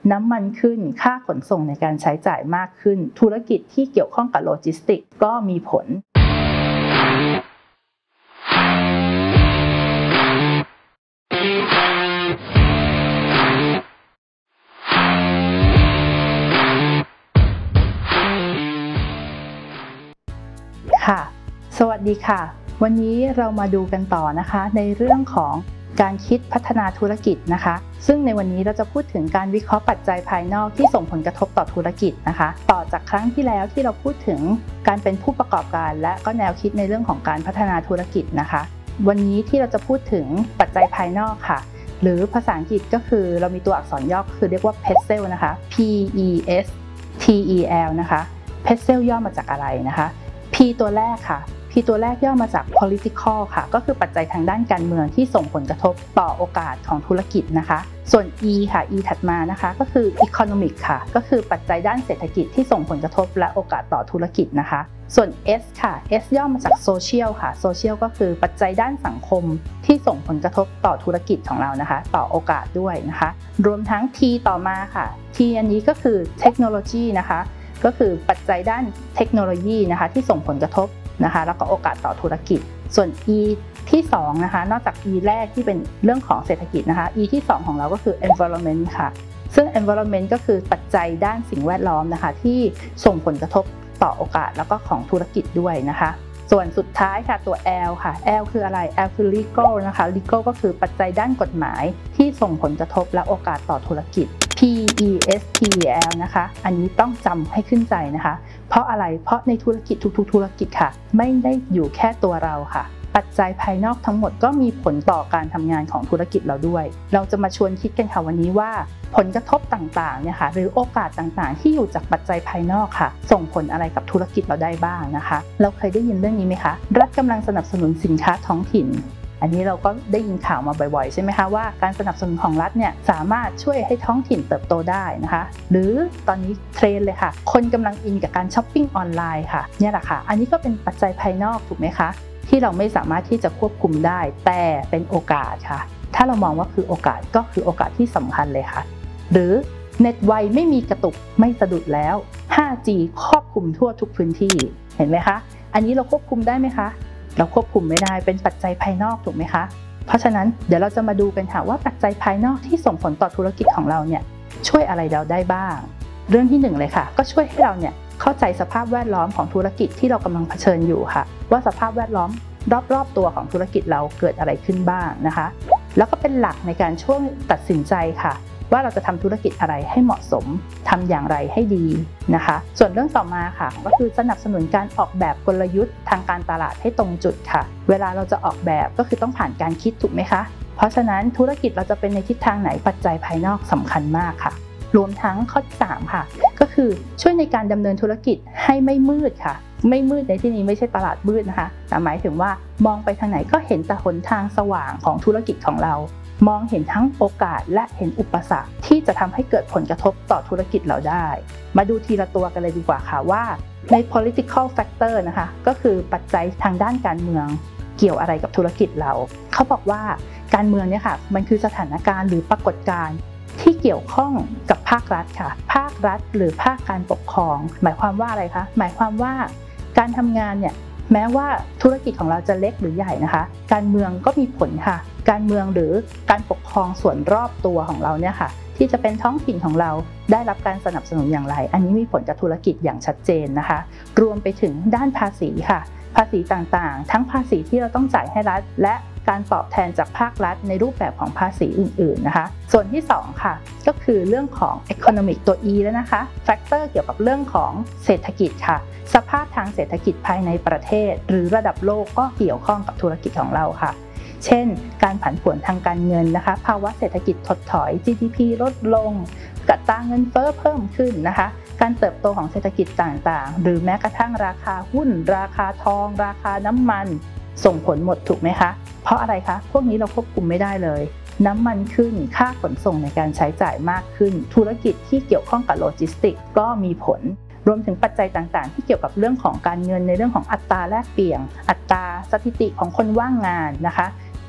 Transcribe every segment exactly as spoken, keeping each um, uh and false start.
น้ำมันขึ้นค่าขนส่งในการใช้จ่ายมากขึ้นธุรกิจที่เกี่ยวข้องกับโลจิสติกส์ก็มีผลค่ะสวัสดีค่ะวันนี้เรามาดูกันต่อนะคะในเรื่องของการคิดพัฒนาธุรกิจนะคะซึ่งในวันนี้เราจะพูดถึงการวิเคราะห์ปัจจัยภายนอกที่ส่งผลกระทบต่อธุรกิจนะคะต่อจากครั้งที่แล้วที่เราพูดถึงการเป็นผู้ประกอบการและก็แนวคิดในเรื่องของการพัฒนาธุรกิจนะคะวันนี้ที่เราจะพูดถึงปัจจัยภายนอกค่ะหรือภาษาอังกฤษก็คือเรามีตัวอักษรย่อคือเรียกว่า พี อี เอส แอล นะคะ P E S T E L นะคะ พี อี เอส แอล ย่อมาจากอะไรนะคะ P ตัวแรกค่ะ P ตัวแรกย่อมาจาก political ค่ะก็คือปัจจัยทางด้านการเมืองที่ส่งผลกระทบต่อโอกาสของธุรกิจนะคะส่วน E ค่ะ E ถัดมานะคะก็คือ economic ค่ะก็คือปัจจัยด้านเศรษฐกิจที่ส่งผลกระทบและโอกาสต่อธุรกิจนะคะส่วน S ค่ะ S ย่อมาจาก social ค่ะ social ก็คือปัจจัยด้านสังคมที่ส่งผลกระทบต่อธุรกิจของเรานะคะต่อโอกาสด้วยนะคะรวมทั้ง T ต่อมาค่ะ T อันนี้ก็คือ technology นะคะก็คือปัจจัยด้านเทคโนโลยีนะคะที่ส่งผลกระทบนะคะแล้วก็โอกาสต่อธุรกิจส่วน E ที่สองนะคะนอกจาก E แรกที่เป็นเรื่องของเศรษฐกิจนะคะ E ที่สองของเราก็คือ environment ค่ะซึ่ง environment ก็คือปัจจัยด้านสิ่งแวดล้อมนะคะที่ส่งผลกระทบต่อโอกาสแล้วก็ของธุรกิจด้วยนะคะส่วนสุดท้ายค่ะตัว L ค่ะ L คืออะไร L คือ legal นะคะ legal ก็คือปัจจัยด้านกฎหมายที่ส่งผลกระทบและโอกาสต่อธุรกิจ P E S T E L นะคะอันนี้ต้องจำให้ขึ้นใจนะคะเพราะอะไรเพราะในธุรกิจทุกๆธุรกิจค่ะไม่ได้อยู่แค่ตัวเราค่ะปัจจัยภายนอกทั้งหมดก็มีผลต่อการทำงานของธุรกิจเราด้วยเราจะมาชวนคิดกันค่ะวันนี้ว่าผลกระทบต่างๆเนี่ยค่ะหรือโอกาสต่างๆที่อยู่จากปัจจัยภายนอกค่ะส่งผลอะไรกับธุรกิจเราได้บ้างนะคะเราเคยได้ยินเรื่องนี้ไหมคะรัฐกำลังสนับสนุนสินค้าท้องถิ่นอันนี้เราก็ได้ยินข่าวมาบ่อยๆใช่ไหมคะว่าการสนับสนุนของรัฐเนี่ยสามารถช่วยให้ท้องถิ่นเติบโตได้นะคะหรือตอนนี้เทรนด์เลยค่ะคนกำลังอินกับการช้อปปิ้งออนไลน์ค่ะเนี่ยแหละค่ะอันนี้ก็เป็นปัจจัยภายนอกถูกไหมคะที่เราไม่สามารถที่จะควบคุมได้แต่เป็นโอกาสค่ะถ้าเรามองว่าคือโอกาสก็คือโอกาสที่สำคัญเลยค่ะหรือเน็ตไวไม่มีกระตุกไม่สะดุดแล้ว ห้าจี ครอบคลุมทั่วทุกพื้นที่เห็นไหมคะอันนี้เราควบคุมได้ไหมคะเราควบคุมไม่ได้เป็นปัจจัยภายนอกถูกไหมคะเพราะฉะนั้นเดี๋ยวเราจะมาดูกันค่ะว่าปัจจัยภายนอกที่ส่งผลต่อธุรกิจของเราเนี่ยช่วยอะไรเราได้บ้างเรื่องที่หนึ่งเลยค่ะก็ช่วยให้เราเนี่ยเข้าใจสภาพแวดล้อมของธุรกิจที่เรากำลังเผชิญอยู่ค่ะว่าสภาพแวดล้อมรอบๆตัวของธุรกิจเราเกิดอะไรขึ้นบ้างนะคะแล้วก็เป็นหลักในการช่วยตัดสินใจค่ะว่าเราจะทำธุรกิจอะไรให้เหมาะสมทำอย่างไรให้ดีนะคะส่วนเรื่องต่อมาค่ะก็คือสนับสนุนการออกแบบกลยุทธ์ทางการตลาดให้ตรงจุดค่ะเวลาเราจะออกแบบก็คือต้องผ่านการคิดถูกไหมคะเพราะฉะนั้นธุรกิจเราจะเป็นในทิศทางไหนปัจจัยภายนอกสำคัญมากค่ะรวมทั้งข้อที่สามค่ะก็คือช่วยในการดำเนินธุรกิจให้ไม่มืดค่ะไม่มืดในที่นี้ไม่ใช่ตลาดมืดนะคะแต่หมายถึงว่ามองไปทางไหนก็เห็นแต่หนทางสว่างของธุรกิจของเรามองเห็นทั้งโอกาสและเห็นอุปสรรคที่จะทำให้เกิดผลกระทบต่อธุรกิจเราได้มาดูทีละตัวกันเลยดีกว่าค่ะว่าใน political factor นะคะก็คือปัจจัยทางด้านการเมืองเกี่ยวอะไรกับธุรกิจเราเขาบอกว่าการเมืองเนี่ยค่ะมันคือสถานการณ์หรือปรากฏการณ์ที่เกี่ยวข้องกับภาครัฐค่ะภาครัฐหรือภาคการปกครองหมายความว่าอะไรคะหมายความว่าการทำงานเนี่ยแม้ว่าธุรกิจของเราจะเล็กหรือใหญ่นะคะการเมืองก็มีผลค่ะการเมืองหรือการปกครองส่วนรอบตัวของเราเนี่ยค่ะที่จะเป็นท้องถิ่นของเราได้รับการสนับสนุนอย่างไรอันนี้มีผลกับธุรกิจอย่างชัดเจนนะคะรวมไปถึงด้านภาษีค่ะภาษีต่างๆทั้งภาษีที่เราต้องจ่ายให้รัฐและการตอบแทนจากภาครัฐในรูปแบบของภาษีอื่นๆนะคะส่วนที่สองค่ะก็คือเรื่องของ economic ตัว E แล้วนะคะ factor เกี่ยวกับเรื่องของเศรษฐกิจค่ะสภาพทางเศรษฐกิจภายในประเทศหรือระดับโลกก็เกี่ยวข้องกับธุรกิจของเราค่ะเช่นการผันผวนทางการเงินนะคะภาวะเศรษฐกิจถดถอย จี ดี พี ลดลงอัตราเงินเฟ้อเพิ่มขึ้นนะคะการเติบโตของเศรษฐกิจต่างๆหรือแม้กระทั่งราคาหุ้นราคาทองราคาน้ำมันส่งผลหมดถูกไหมคะเพราะอะไรคะพวกนี้เราควบคุมไม่ได้เลยน้ำมันขึ้นค่าขนส่งในการใช้จ่ายมากขึ้นธุรกิจที่เกี่ยวข้องกับโลจิสติกส์ก็มีผลรวมถึงปัจจัยต่างๆที่เกี่ยวกับเรื่องของการเงินในเรื่องของอัตราแลกเปลี่ยนอัตราสถิติของคนว่างงานนะคะ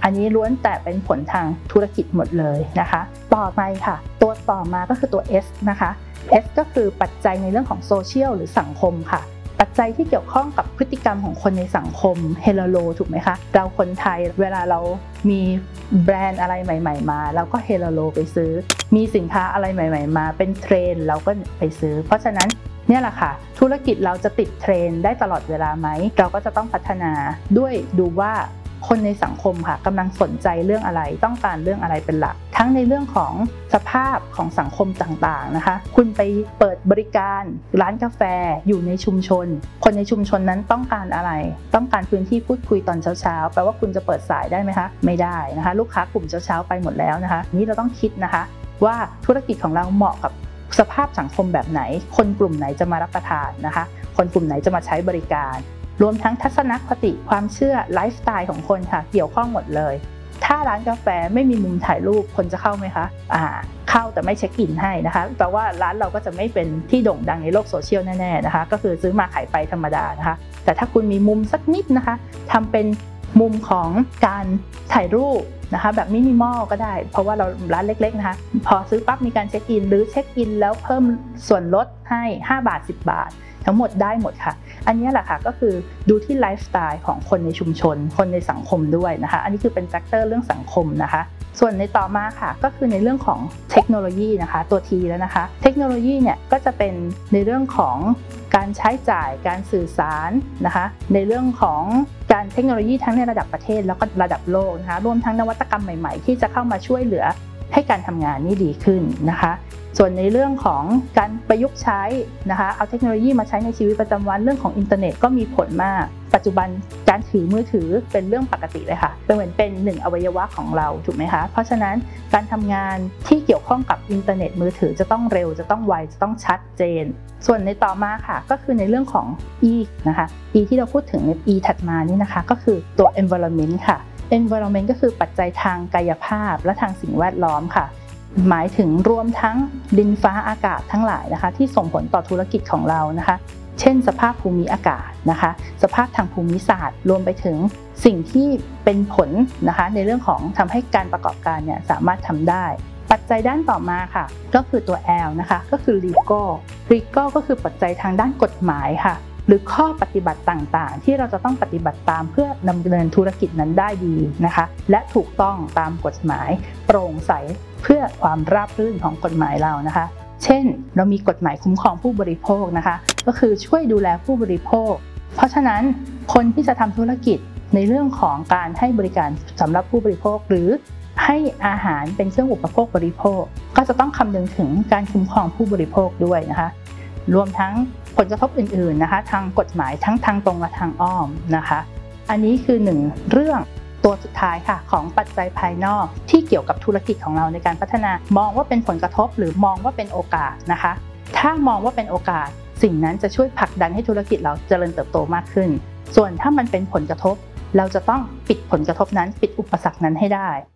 อันนี้ล้วนแต่เป็นผลทางธุรกิจหมดเลยนะคะต่อไปค่ะตัวต่อมาก็คือตัว S นะคะ S ก็คือปัจจัยในเรื่องของโซเชียลหรือสังคมค่ะปัจจัยที่เกี่ยวข้องกับพฤติกรรมของคนในสังคมเฮโลโลถูกไหมคะเราคนไทยเวลาเรามีแบรนด์อะไรใหม่ๆมาเราก็เฮโลโลไปซื้อมีสินค้าอะไรใหม่ๆมาเป็นเทรนด์เราก็ไปซื้อเพราะฉะนั้นเนี่ยแหละค่ะธุรกิจเราจะติดเทรนด์ได้ตลอดเวลาไหมเราก็จะต้องพัฒนาด้วยดูว่าคนในสังคมค่ะกำลังสนใจเรื่องอะไรต้องการเรื่องอะไรเป็นหลักทั้งในเรื่องของสภาพของสังคมต่างๆนะคะคุณไปเปิดบริการร้านกาแฟอยู่ในชุมชนคนในชุมชนนั้นต้องการอะไรต้องการพื้นที่พูดคุยตอนเช้าๆแปลว่าคุณจะเปิดสายได้ไหมคะไม่ได้นะคะลูกค้ากลุ่มเช้าๆไปหมดแล้วนะคะนี่เราต้องคิดนะคะว่าธุรกิจของเราเหมาะกับสภาพสังคมแบบไหนคนกลุ่มไหนจะมารับประทานนะคะคนกลุ่มไหนจะมาใช้บริการรวมทั้งทัศนคติความเชื่อไลฟ์สไตล์ของคนค่ะเกี่ยวข้องหมดเลยถ้าร้านกาแฟไม่มีมุมถ่ายรูปคนจะเข้าไหมคะอ่าเข้าแต่ไม่เช็คอินให้นะคะแปลว่าร้านเราก็จะไม่เป็นที่โด่งดังในโลกโซเชียลแน่ๆนะคะก็คือซื้อมาขายไปธรรมดานะคะแต่ถ้าคุณมีมุมสักนิดนะคะทำเป็นมุมของการถ่ายรูปนะคะแบบมินิมอลก็ได้เพราะว่าเราร้านเล็กๆนะคะพอซื้อปั๊บมีการเช็คอินหรือเช็คอินแล้วเพิ่มส่วนลดให้ห้าบาทสิบบาททั้งหมดได้หมดค่ะอันนี้แหละค่ะก็คือดูที่ไลฟ์สไตล์ของคนในชุมชนคนในสังคมด้วยนะคะอันนี้คือเป็นแฟกเตอร์เรื่องสังคมนะคะส่วนในต่อมาค่ะก็คือในเรื่องของเทคโนโลยีนะคะตัว T แล้วนะคะเทคโนโลยีเนี่ยก็จะเป็นในเรื่องของการใช้จ่ายการสื่อสารนะคะในเรื่องของการเทคโนโลยีทั้งในระดับประเทศแล้วก็ระดับโลกนะคะรวมทั้งนวัตกรรมใหม่ๆที่จะเข้ามาช่วยเหลือให้การทำงานนี่ดีขึ้นนะคะส่วนในเรื่องของการประยุกต์ใช้นะคะเอาเทคโนโลยีมาใช้ในชีวิตประจำวันเรื่องของอินเทอร์เน็ตก็มีผลมากปัจจุบันการถือมือถือเป็นเรื่องปกติเลยค่ะเป็นเหมือนเป็นหนึ่งอวัยวะของเราถูกไหมคะเพราะฉะนั้นการทำงานที่เกี่ยวข้องกับอินเทอร์เน็ตมือถือจะต้องเร็วจะต้องไวจะต้องชัดเจนส่วนในต่อมาค่ะก็คือในเรื่องของ E นะคะ E ที่เราพูดถึง E ถัดมานี่นะคะก็คือตัว environment ค่ะ environment ก็คือปัจจัยทางกายภาพและทางสิ่งแวดล้อมค่ะหมายถึงรวมทั้งดินฟ้าอากาศทั้งหลายนะคะที่ส่งผลต่อธุรกิจของเรานะคะเช่นสภาพภูมิอากาศนะคะสภาพทางภูมิศาสตร์รวมไปถึงสิ่งที่เป็นผลนะคะในเรื่องของทำให้การประกอบการเนี่ยสามารถทำได้ปัจจัยด้านต่อมาค่ะก็คือตัว L นะคะก็คือ legal legal ก็คือปัจจัยทางด้านกฎหมายค่ะหรือข้อปฏิบัติต่างๆที่เราจะต้องปฏิบัติตามเพื่อดำเนินธุรกิจนั้นได้ดีนะคะและถูกต้องตามกฎหมายโปร่งใสเพื่อความราบรื่นของกฎหมายเรานะคะเช่นเรามีกฎหมายคุ้มครองผู้บริโภคนะคะก็คือช่วยดูแลผู้บริโภคเพราะฉะนั้นคนที่จะทำธุรกิจในเรื่องของการให้บริการสำหรับผู้บริโภคหรือให้อาหารเป็นเครื่องอุปโภคบริโภคก็จะต้องคำนึงถึงการคุ้มครองผู้บริโภคด้วยนะคะรวมทั้งผลกระทบอื่นๆนะคะทางกฎหมายทั้งทางตรงและทางอ้อมนะคะอันนี้คือหนึ่งเรื่องตัวสุดท้ายค่ะของปัจจัยภายนอกที่เกี่ยวกับธุรกิจของเราในการพัฒนามองว่าเป็นผลกระทบหรือมองว่าเป็นโอกาสนะคะถ้ามองว่าเป็นโอกาสสิ่งนั้นจะช่วยผลักดันให้ธุรกิจเราเจริญเติบโตมากขึ้นส่วนถ้ามันเป็นผลกระทบเราจะต้องปิดผลกระทบนั้นปิดอุปสรรคนั้นให้ได้